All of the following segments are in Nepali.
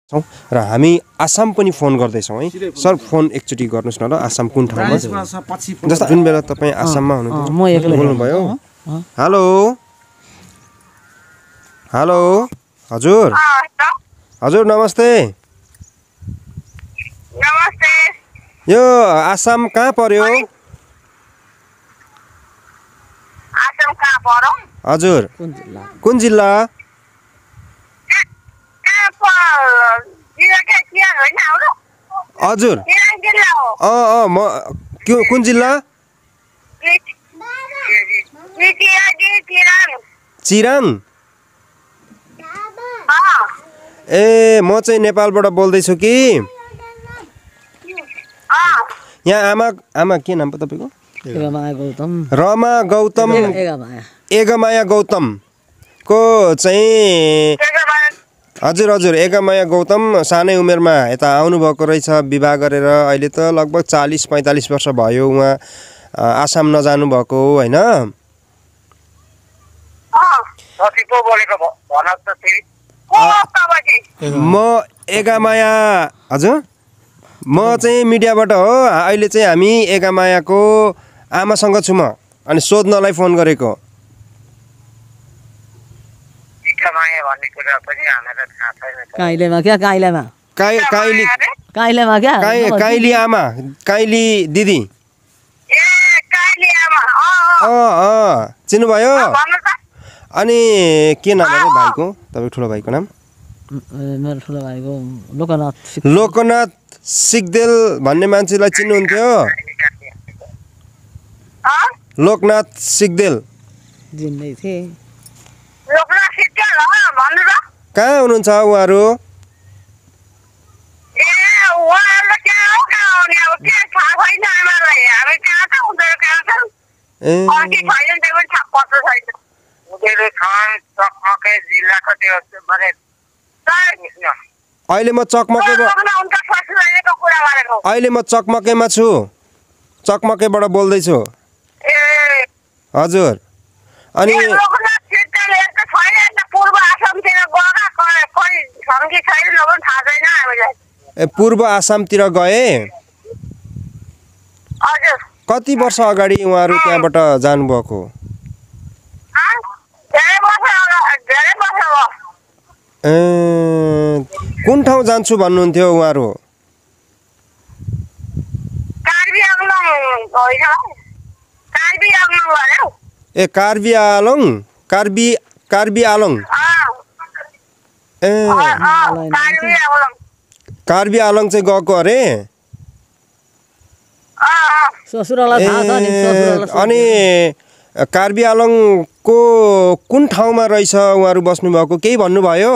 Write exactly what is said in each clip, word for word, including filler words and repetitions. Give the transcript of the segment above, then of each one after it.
र हामी आसाम पनि फोन गर्दैछौँ है सर फोन एकचोटि गर्नुस् न ल आसाम कुन ठाउँमा जस्तो जुन बेला तपाईँ आसाममा हुनुहुन्थ्यो बोल्नुभयो हेलो हेलो हजुर हजुर नमस्ते नमस्ते यो आसाम कहाँ पर्यो आसाम कहाँ पर्यो हजुर कुन जिल्ला कुन जिल्ला हजुर अ अ म कुन जिल्ला चिराङ ए म चाहिँ नेपालबाट बोल्दैछु कि यहाँ आमा आमा के नाम पो तपाईँको एगमाया गौतम रमा गौतम एगमाया एगमाया गौतम को चाहिँ हजुर हजुर एगमाया गौतम सानै उमेरमा यता आउनुभएको रहेछ विवाह गरेर अहिले त लगभग चालीस पैँतालिस वर्ष भयो उहाँ आसाम नजानु भएको होइन म एगमाया हजुर म चाहिँ मिडियाबाट हो अहिले चाहिँ हामी एगमायाको आमासँग छु म अनि सोध्नलाई फोन गरेको काइलेमा क्या काइलेमा काइ काइली काइलेमा क्या काइली आमा काइली दिदी अँ अँ चिन्नुभयो अनि के नाम अरे भाइको तपाईँको ठुलो भाइको नाम मेरो ठुलो भाइको लोकनाथ लोकनाथ सिग्देल भन्ने मान्छेलाई चिन्नुहुन्थ्यो लोकनाथ सिग्देल जिन्दै थिए कहाँ हुनुहुन्छ उहाँहरू अहिले म चकमके अहिले म चकमकेमा छु चकमकेबाट बोल्दैछु हजुर अनि ए पूर्व आसामतिर गए कति वर्ष अगाडि उहाँहरू त्यहाँबाट जानुभएको ए कुन ठाउँ जान्छु भन्नुहुन्थ्यो उहाँहरू ए कार्बी आलोङ कार्बी कार्बी आलोङ ए कार्बी आलोङ चाहिँ गएको अरे अनि कार्बी आलोङको कुन ठाउँमा रहेछ उहाँहरू बस्नुभएको केही भन्नुभयो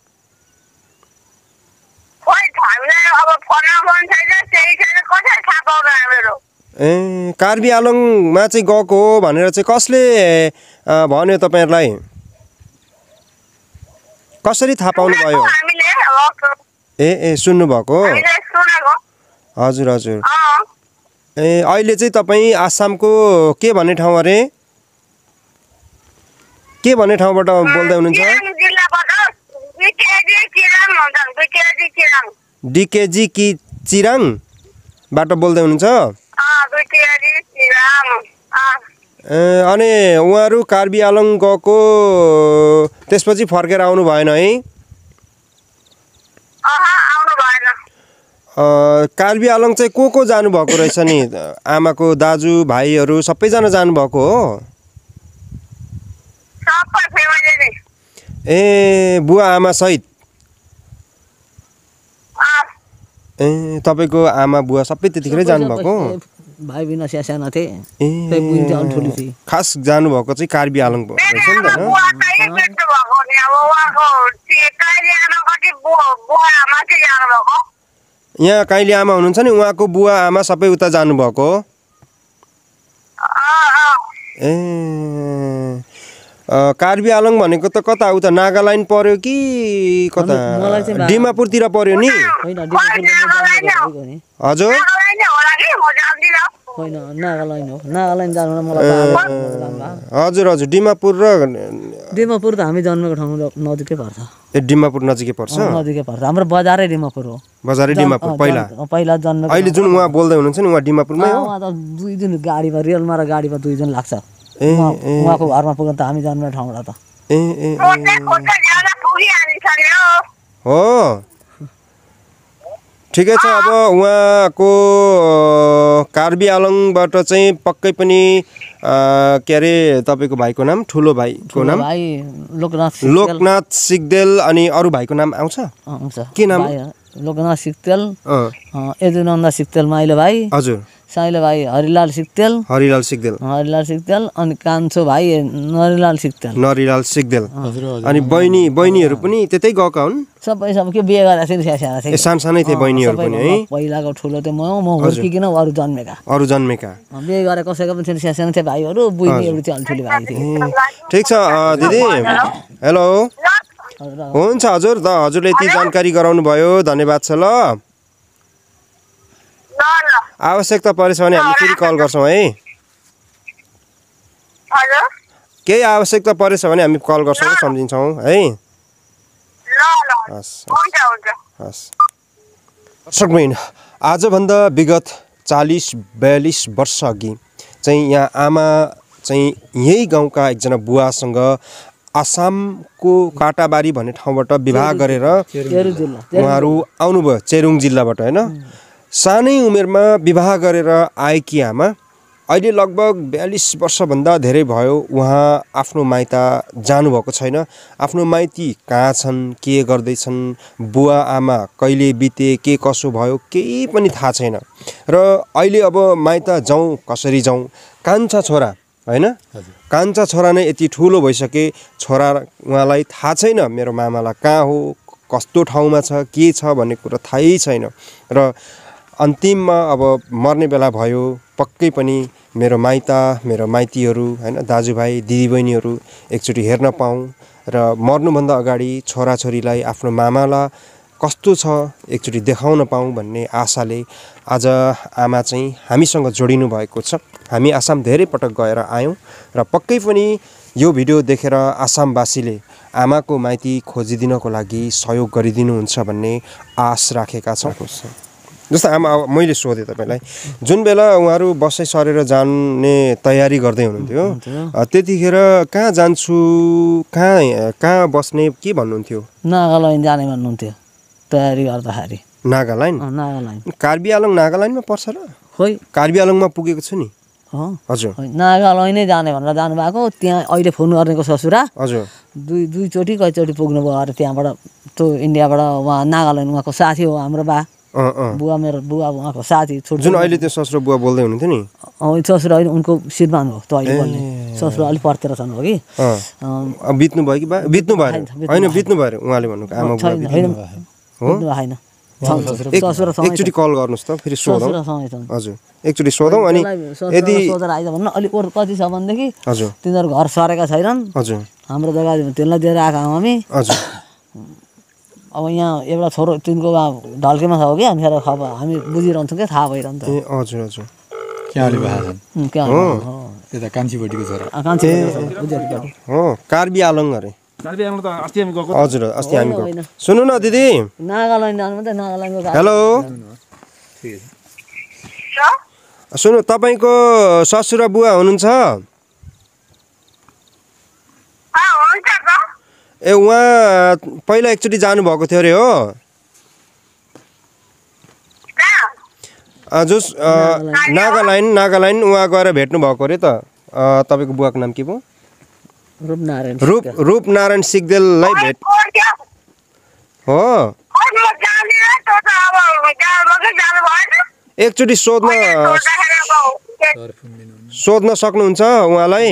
ए कार्बी आलोङमा चाहिँ गएको हो भनेर चाहिँ कसले भन्यो तपाईँहरूलाई कसरी थाहा पाउनु भयो ए ए सुन्नुभएको हजुर हजुर ए अहिले चाहिँ तपाईँ आसामको के भन्ने ठाउँ अरे के भन्ने ठाउँबाट बोल्दै हुनुहुन्छ डिकेजी कि चिराङबाट बोल्दै हुनुहुन्छ ए अनि उहाँहरू कार्बी आलोङ गएको त्यसपछि फर्केर आउनु भएन है कार्बी आलोङ चाहिँ को को जानुभएको रहेछ नि आमाको दाजु भाइहरू सबैजना जानुभएको हो ए बुवा आमा सहित ए तपाईँको आमा बुवा सबै त्यतिखेरै जानुभएको भाइ बिना साना थिए ए खास जानुभएको चाहिँ कार्बी आलोङ रहेछ नि त यहाँ काइली आमा हुनुहुन्छ नि उहाँको बुवा आमा सबै उता जानुभएको ए कार्बी आलोङ भनेको त कता उता नागाल्यान्ड पर्यो कि कता डिमापुरतिर पर्यो नि हजुर होइन नागाल्यान्ड हो नागाल्यान्ड जानु मलाई त हजुर हजुर डिमापुर र डिमापुर त हामी जन्मेको ठाउँ नजिकै पर्छ ए डिमापुर नजिकै पर्छ नजिकै पर्छ हाम्रो बजारै डिमापुर हो बजारै डिमापुर पहिला पहिला जन्मेको अहिले जुन उहाँ बोल्दै हुनुहुन्छ नि उहाँ डिमापुरमै हो उहाँ त दुई दिन गाडीमा रेलमा र गाडीमा दुई दिन लाग्छ उहाँको घरमा पुग्न त हामी जन्मेको ठाउँबाट त ए ए हो ठिकै छ अब उहाँको कार्बी आलङबाट चाहिँ पक्कै पनि के अरे तपाईँको भाइको नाम ठुलो भाइको नाम भाइ लोकनाथ लोकनाथ सिग्देल अनि अरू भाइको नाम आउँछ आउँछ के नाम लोकनाथ सिग्देल यदुनन्द सिग्देल माइलो भाइ हजुर साइलो भाइ हरिलाल सिग्देल हरिलाल सिग्देल हरिलाल सिग्देल अनि कान्छो भाइ नरिलाल सिग्देल नरिलाल सिग्देल अनि बहिनी बहिनीहरू पनि त्यतै गएका हुन् सबै सब के बिहे गरेको थिएँ सानो सानो ए सानो सानै थिए बहिनीहरू पनि है पहिलाको ठुलो त्यो म म हुर्किकन अरू जन्मेका अरू जन्मेका बिहे गरेको कसैको पनि थिएन सानो सानो थिए भाइहरू बुझ्ने एउटा चाहिँ ठुलो भाइ थिए ठिक छ दिदी हेलो हुन्छ हजुर त हजुरले यति जानकारी गराउनु भयो धन्यवाद छ ल आवश्यकता परेछ भने हामी फेरि कल गर्छौँ है केही आवश्यकता परेछ भने हामी कल गर्छौँ सम्झिन्छौँ है हस् हस् दर्शक बहिनी आजभन्दा विगत चालिस बयालिस वर्ष अघि चाहिँ यहाँ आमा चाहिँ यही गाउँका एकजना बुवासँग आसामको काटाबारी भन्ने ठाउँबाट विवाह गरेर उहाँहरू आउनुभयो चेरुङ जिल्लाबाट होइन सानै उमेरमा विवाह गरेर आएकी आमा अहिले लगभग बयालिस वर्षभन्दा धेरै भयो उहाँ आफ्नो माइत जानुभएको छैन आफ्नो माइती कहाँ छन् के गर्दैछन् बुवा आमा कहिले बिते के कसो भयो केही पनि थाहा छैन र अहिले अब माइत जाउँ कसरी जाउँ कान्छा छोरा होइन कान्छा छोरा नै यति ठुलो भइसके छोरा उहाँलाई थाहा छैन मेरो मामालाई कहाँ हो कस्तो ठाउँमा छ के छ भन्ने कुरा थाहै छैन र अन्तिममा अब मर्ने बेला भयो पक्कै पनि मेरो माइता मेरो माइतीहरू होइन दाजुभाइ दिदीबहिनीहरू एकचोटि हेर्न पाऊँ र मर्नुभन्दा अगाडि छोराछोरीलाई आफ्नो मामालाई कस्तो छ एकचोटि देखाउन पाऊँ भन्ने आशाले आज आमा चाहिँ हामीसँग जोडिनु भएको छ हामी आसाम धेरै पटक गएर आयौँ र पक्कै पनि यो भिडियो देखेर आसामवासीले आमाको माइती खोजिदिनको लागि सहयोग गरिदिनुहुन्छ भन्ने आश राखेका छौँ जस्तो आमा मैले सोधेँ तपाईँलाई जुन बेला उहाँहरू बसै सरेर जाने तयारी गर्दै हुनुहुन्थ्यो त्यतिखेर कहाँ जान्छु कहाँ कहाँ बस्ने के भन्नुहुन्थ्यो नागाल्यान्ड जाने भन्नुहुन्थ्यो तयारी गर्दाखेरि नागाल्यान्ड नागाल्यान्ड कार्बी आलङ नागाल्यान्डमा पर्छ र खोइ कार्बी आलङमा पुगेको छु नि हजुर नागाल्यान्ड नै जाने भनेर जानुभएको त्यहाँ अहिले फोन गर्नेको ससुरा हजुर दुई दुईचोटि कतिचोटि पुग्नुभयो अरे त्यहाँबाट त्यो इन्डियाबाट उहाँ नागाल्यान्ड उहाँको साथी हो हाम्रो बा बुवा मेरो बुवा उहाँको साथी जुन अहिले त्यो ससुरा बुवा बोल्दै हुनुहुन्थ्यो नि ससुरा होइन उनको श्रीमान हो त्यो अहिले बोल्ने ससुरा अलिक परतिर छन् हो कि बित्नु भयो कि बित्नु भयो होइन बित्नु भयो उहाँले भन्नुको आमा बुवा होइन एकचोटि कल गर्नुहोस् त फेरि सोधौँ हजुर एकचोटि सोधौँ अनि यदि आइज भन्नु अलिक कति छ भनेदेखि हजुर तिनीहरू घर सरेका छैनन् हजुर हाम्रो जग्गा त्यसलाई दिएर आएका हौँ हामी हजुर अब यहाँ एउटा छोरो तिनको ढल्केमा छ हो कि हामीहरू खबर हामी बुझिरहन्छौँ क्या थाहा भइरहन्छ ए हजुर हजुर हो कार्बी आलङ अरे हजुर अस्ति हामी गएको सुन्नु न दिदी नागाल्यान्ड जानु मात्रै नागाल्यान्डको हेलो सुन्नु तपाईँको ससुरा बुवा हुनुहुन्छ ए उहाँ पहिला एकचोटि जानुभएको थियो अरे हो जस नागाल्यान्ड नागाल्यान्ड उहाँ गएर भेट्नु भएको अरे त तपाईँको बुवाको नाम के भयो रूपनारायण रूप रूपनारायण सिग्देललाई भेट हो एकचोटि सोध्न सोध्न सक्नुहुन्छ उहाँलाई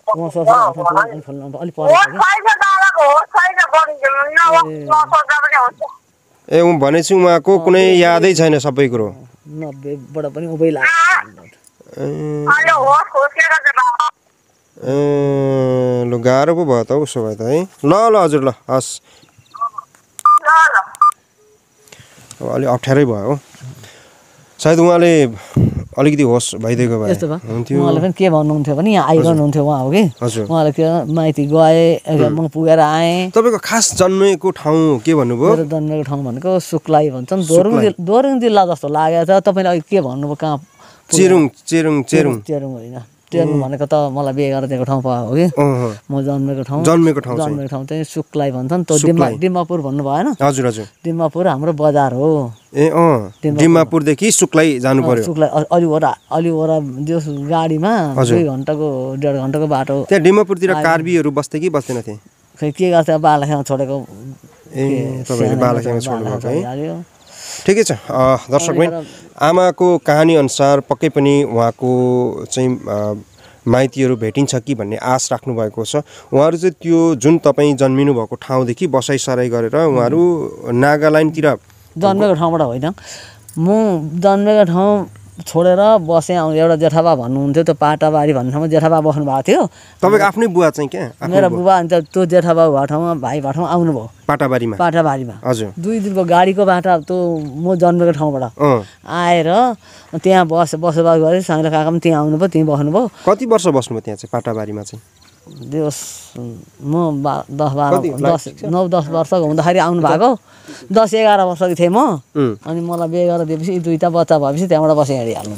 ए भनेपछि उहाँको कुनै यादै छैन सबै कुरो नब्बेबाट पनि उभै लाग्छ ए लु गाह्रो पो भयो त उसो भए त है ल ल हजुर ल हस् अब अलिक अप्ठ्यारै भयो सायद उहाँले अलिकति होस् भइदिएको भए यस्तो भयो हुन्थ्यो उहाँले पनि के भन्नुहुन्थ्यो भने यहाँ आइरहनुहुन्थ्यो उहाँ हो कि हजुर उहाँले के माइती गए म पुगेर आएँ तपाईँको खास जन्मेको ठाउँ के भन्नुभयो मेरो जन्मेको ठाउँ भनेको सुक्लाई भन्छन् दोरुङ जिल्ला दोरुङ जिल्ला जस्तो लागेको छ तपाईँले अहिले के भन्नुभयो कहाँ चेरुङ चेरुङ चेरुङ चेरुङ होइन चेरुङ भनेको त मलाई बिहे गरेर दिएको ठाउँ हो कि म जन्मेको ठाउँ जन्मेको ठाउँ जन्मेको ठाउँ चाहिँ सुक्लाई भन्छन् त्यो डिम्बा डिम्बापुर भन्नु भएन हजुर हजुर डिम्बापुर हाम्रो बजार हो ए अँ डिम्बापुरदेखि सुक्लाई जानु पर्यो सुक्लाई अलिवरा अलिवरा जो गाडीमा दुई घन्टाको डेढ घन्टाको बाटो त्यहाँ डिम्बापुरतिर कार्बीहरू बस्थे कि बस्दैन थिए खै के गर्छ बालाखेमा छोडेको ए तपाईँले बालाखेमा छोड्नुभएको है ठिकै छ दर्शक आमाको कहानी अनुसार पक्कै पनि उहाँको चाहिँ माइतीहरू भेटिन्छ कि भन्ने आश राख्नु भएको छ उहाँहरू चाहिँ त्यो जुन तपाईँ जन्मिनु भएको ठाउँदेखि बसाइसराई गरेर उहाँहरू नागाल्यान्डतिर जन्मेको ठाउँबाट होइन म जन्मेको ठाउँ छोडेर बसेँ आउँ एउटा जेठाबा भन्नुहुन्थ्यो त्यो पाटाबारी भन्ने ठाउँमा जेठाबा बस्नु भएको थियो तपाईँको आफ्नै बुवा चाहिँ क्या मेरो बुबा अन्त त्यो जेठाबा भएको ठाउँमा भाइ भएको ठाउँमा आउनुभयो पाटाबारीमा पाटाबारीमा हजुर दुई दिनको गाडीको बाटा त्यो म जन्मेको ठाउँबाट आएर त्यहाँ बस बसोबास गरेँ साइलो काका पनि त्यहाँ आउनुभयो त्यहीँ बस्नुभयो कति वर्ष बस्नुभयो त्यहाँ चाहिँ पाटाबारीमा चाहिँ दिवस म बा दस बाह्र दस नौ दस वर्षको हुँदाखेरि आउनु भएको दस एघार वर्षको थिएँ म अनि मलाई बिहे गरेर दिएपछि दुईवटा बच्चा भएपछि त्यहाँबाट बसेँ हिँडिहाल्नु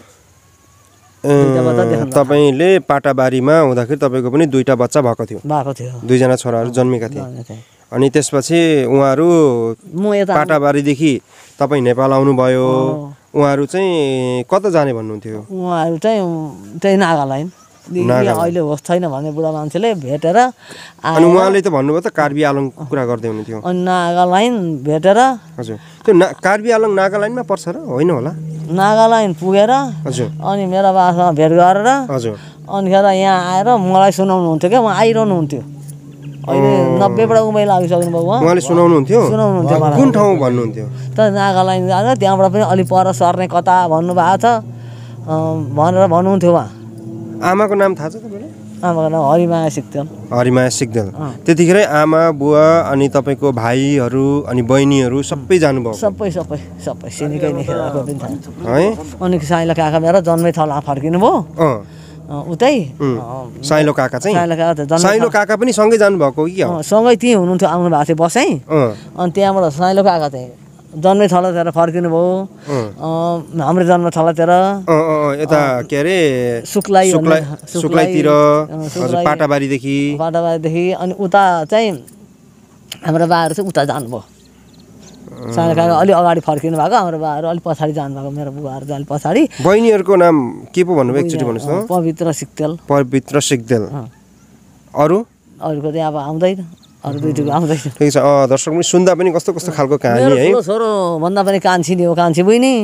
भयो तपाईँले पाटाबारीमा हुँदाखेरि तपाईँको पनि दुईवटा बच्चा भएको थियो भएको थियो दुईजना छोराहरू जन्मेका थिए अनि त्यसपछि उहाँहरू म यता पाटाबारीदेखि तपाईँ नेपाल आउनुभयो उहाँहरू चाहिँ कता जाने भन्नुहुन्थ्यो उहाँहरू चाहिँ त्यही नागाल्यान्ड अहिले होस् छैन भने बुढा मान्छेले भेटेर अनि उहाँले त भन्नुभयो त कार्बी आलङ कुरा गर्दै हुनुहुन्थ्यो अनि नागाल्यान्ड भेटेर हजुर त्यो ना कार्बी आलङ नागाल्यान्डमा पर्छ र होइन होला नागाल्यान्ड पुगेर हजुर अनि मेरो बाबासँग भेट गरेर हजुर अनिखेर यहाँ आएर मलाई सुनाउनुहुन्थ्यो क्या उहाँ आइरहनुहुन्थ्यो अहिले नब्बेबाट उमेर लागिसक्नु भयो उहाँले सुनाउनुहुन्थ्यो सुनाउनुहुन्थ्यो मलाई कुन ठाउँ भन्नुहुन्थ्यो त नागाल्यान्ड गएर त्यहाँबाट पनि अलिक पर सर्ने कता भन्नुभएको छ भनेर भन्नुहुन्थ्यो उहाँ आमाको नाम थाहा छ तपाईँलाई आमाको नाम हरिमाया सिक्देल हरिमाया सिक्देल त्यतिखेरै आमा बुवा अनि तपाईँको भाइहरू अनि बहिनीहरू सबै जानुभयो सबै सबै सबै सिनिकै निखेरको पनि थाहा है अनि साइलो काका मेरो जन्मै थला फर्किनु भयो उतै साइलो काका चाहिँ साइलो काका साइलो काका पनि सँगै जानुभएको कि सँगै त्यहीँ हुनुहुन्थ्यो आउनु भएको थियो बसैँ अनि त्यहाँबाट साइलो काका चाहिँ जन्मै थलातिर फर्किनु भयो हाम्रो जन्म थलातिर यता के अरे सुक्लाई सुक्लाईतिर पाटाबारीदेखि पाटाबारीदेखि अनि उता चाहिँ हाम्रो बाहरू चाहिँ उता जानुभयो सानो काका अलिक अगाडि फर्किनु भएको हाम्रो बाहरू अलिक पछाडि जानुभएको मेरो बुबाहरू चाहिँ अलिक पछाडि बहिनीहरूको नाम के पो भन्नुभयो एकचोटि भन्नुहोस् त पवित्र सिक्देल पवित्र सिक्देल अरू अरूको चाहिँ अब आउँदैन अरू दुईटुको आउँदैन ठिक छ दर्शक पनि सुन्दा पनि कस्तो कस्तो खालको कहानी है छोरो भन्दा पनि कान्छी नि हो कान्छी बहिनी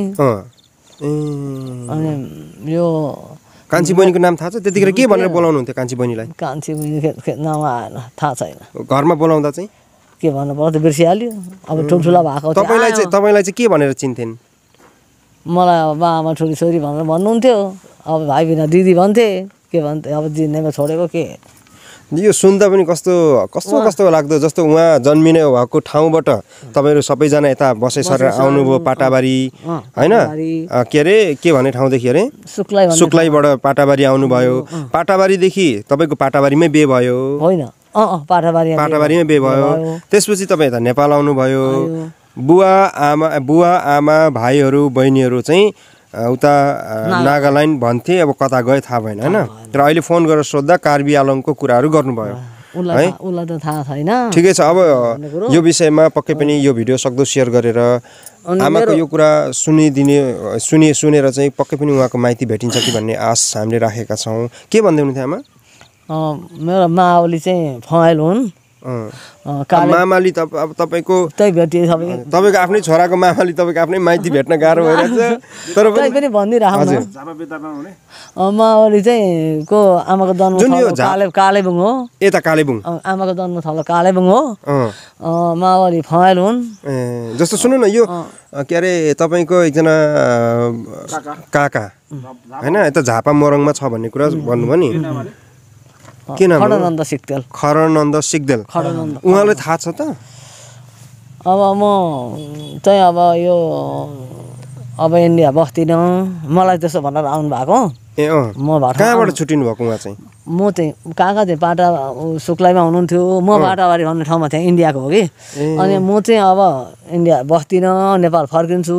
अनि यो कान्छी बहिनीको नाम थाहा छ त्यतिखेर के भनेर बोलाउनुहुन्थ्यो कान्छी बहिनीलाई कान्छी बहिनी नाम आएन थाहा छैन घरमा बोलाउँदा चाहिँ के भन्नु पर्यो त बिर्सिहाल्यो अब ठुल्ठुला भएको तपाईँलाई चाहिँ तपाईँलाई चाहिँ के भनेर चिन्थेन् मलाई अब बाबामा छोरी छोरी भनेर भन्नुहुन्थ्यो अब भाइ बिना दिदी भन्थे के भन्थे अब जिन्दैमा छोडेको के यो सुन्दा पनि कस्तो कस्तो कस्तो लाग्दो जस्तो उहाँ जन्मिने भएको ठाउँबाट तपाईँहरू सबैजना यता बसै सरेर आउनुभयो पाटाबारी होइन के अरे के भन्ने ठाउँदेखि अरे सुक्लाई सुक्लाईबाट पाटाबारी आउनुभयो पाटाबारीदेखि तपाईँको पाटाबारीमै बिहे भयो होइन पाटाबारी पाटाबारीमै बिहे भयो त्यसपछि तपाईँ यता नेपाल आउनुभयो बुवा आमा बुवा आमा भाइहरू बहिनीहरू चाहिँ उता नागाल्यान्ड भन्थे अब कता गए थाहा भएन होइन र अहिले फोन गरेर सोद्धा कार्बी आलङको कुराहरू गर्नुभयो है उसलाई त थाहा छैन ठिकै छ अब यो विषयमा पक्कै पनि यो भिडियो सक्दो सेयर गरेर आमाको यो कुरा सुनिदिने सुनि सुनेर चाहिँ पक्कै पनि उहाँको माइती भेटिन्छ कि भन्ने आश हामीले राखेका छौँ के भन्दै हुनुहुन्थ्यो आमा मेरो माओली चाहिँ फैल हुन् मामाली अब तपाईँको त्यही भेटिए सबै तपाईँको आफ्नै छोराको मामाली तपाईँको आफ्नै माइती भेट्न गाह्रो भइरहेछ तर पनि भनिदिइराख्नु माओली चाहिँ को आमाको जन्म काले कालेबुङ हो यता कालेबुङ आमाको जन्म थलो कालेबुङ हो माओली फैल हुन् जस्तो सुन्नु न यो के अरे तपाईँको एकजना काका होइन यता झापा मोरङमा छ भन्ने कुरा भन्नुभयो नि के नाम खरनन्द सिक्देल खरनन्द सिक्देल उहाँलाई थाहा छ त अब म चाहिँ अब यो अब इन्डिया बस्दिनँ मलाई त्यसो भनेर आउनु भएको ए अँ म भर्खर कहाँबाट छुट्टिनु भएको उहाँ चाहिँ म चाहिँ काका चाहिँ पाटा सुक्लाईमा हुनुहुन्थ्यो म पाटाबारी भन्ने ठाउँमा थिएँ इन्डियाको हो कि अनि म चाहिँ अब इन्डिया बस्दिनँ नेपाल फर्किन्छु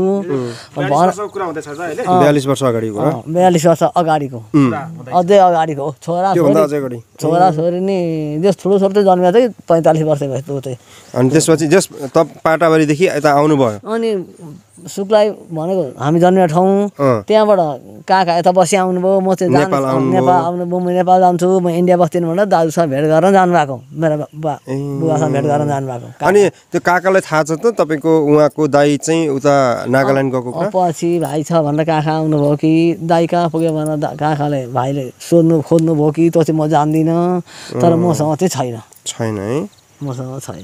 बयालिस वर्ष अगाडिको बयालिस वर्ष अगाडिको अझै अगाडिको हो छोरा छोरा छोरी नि जस ठुलो छोरो चाहिँ जन्मेको चाहिँ पैँतालिस वर्ष भयो त्यो चाहिँ अनि त्यसपछि जस त पाटाबारीदेखि यता आउनुभयो अनि सुक्लाई भनेको हामी जन्मेको ठाउँ त्यहाँबाट काका यता बसी आउनुभयो म चाहिँ नेपाल आउनु म नेपाल जान्छु म इन्डिया बस्दिनँ भनेर दाजुसँग भेट गरेर जानुभएको मेरो बा बुवासँग भेट गरेर जानुभएको अनि त्यो काकालाई थाहा छ त तपाईँको उहाँको दाइ चाहिँ उता नागाल्यान्ड गएको पछि भाइ छ भनेर काका आउनुभयो कि दाइ कहाँ पुग्यो भनेर काकाले भाइले सोध्नु खोज्नु भयो कि त्यो चाहिँ म जान्दिनँ तर मसँग चाहिँ छैन छैन है मसँग छैन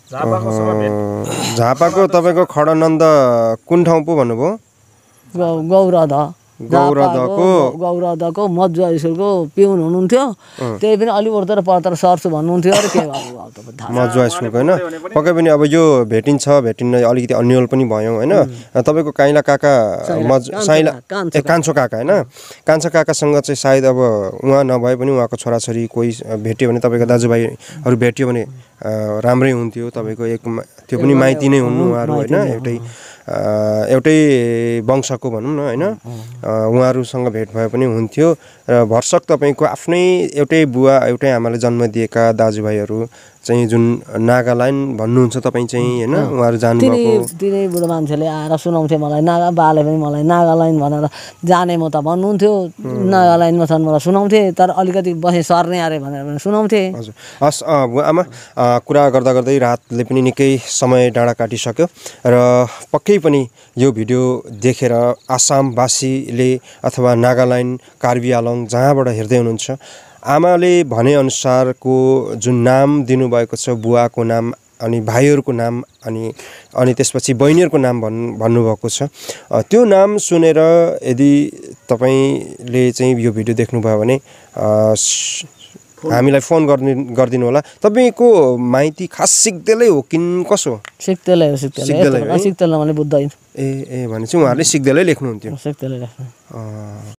झापाको तपाईँको खडनन्द कुन ठाउँ पो भन्नुभयो गौरध गौरधको गौरधको मजुवा स्कुलको पिउन हुनुहुन्थ्यो त्यही पनि अलिक उर्तर पर्तर सर्छु भन्नुहुन्थ्यो अरे के मजुवा स्कुलको होइन पक्कै पनि अब यो भेटिन्छ भेटिन्न अलिकति अन्यल पनि भयौँ होइन तपाईँको काइला काका मज साइला ए कान्छो काका होइन कान्छो काकासँग चाहिँ सायद अब उहाँ नभए पनि उहाँको छोराछोरी कोही भेट्यो भने तपाईँको दाजुभाइहरू भेट्यो भने राम्रै हुन्थ्यो तपाईँको एक त्यो पनि माइती नै हुनु उहाँहरू होइन एउटै एउटै वंशको भनौँ न होइन उहाँहरूसँग भेट भए पनि हुन्थ्यो र भरसक तपाईँको आफ्नै एउटै बुवा एउटै आमाले जन्म दिएका दाजुभाइहरू चाहिँ जुन नागाल्यान्ड भन्नुहुन्छ तपाईँ चाहिँ होइन उहाँहरू जानुभएको तिनै बुढो मान्छेले आएर सुनाउँथे मलाई नागा बाले पनि मलाई नागाल्यान्ड भनेर जाने म त भन्नुहुन्थ्यो नागाल्यान्डमा छन् मलाई सुनाउँथे तर अलिकति बसेँ सर्ने अरे भनेर सुनाउँथे हजुर हस् आमा कुरा गर्दा गर्दै रातले पनि निकै समय डाँडा काटिसक्यो र पक्कै पनि यो भिडियो देखेर आसामवासीले अथवा नागाल्यान्ड कार्बी आङ्लोङ जहाँबाट हेर्दै हुनुहुन्छ आमाले भनेअनुसारको जुन नाम दिनुभएको छ बुवाको नाम अनि भाइहरूको नाम अनि अनि त्यसपछि बहिनीहरूको नाम भन् भन्नुभएको छ त्यो नाम सुनेर यदि तपाईँले चाहिँ यो भिडियो देख्नुभयो भने हामीलाई फोन गर्ने गरिदिनु होला तपाईँको माइती खास सिक्देलै हो कि कसो सिक्देलै हो सिक्देलै सिक्देलै भने बुझ्दैन ए ए भने चाहिँ उहाँहरूले सिक्देलै लेख्नुहुन्थ्यो सिक्देलै लेख्नु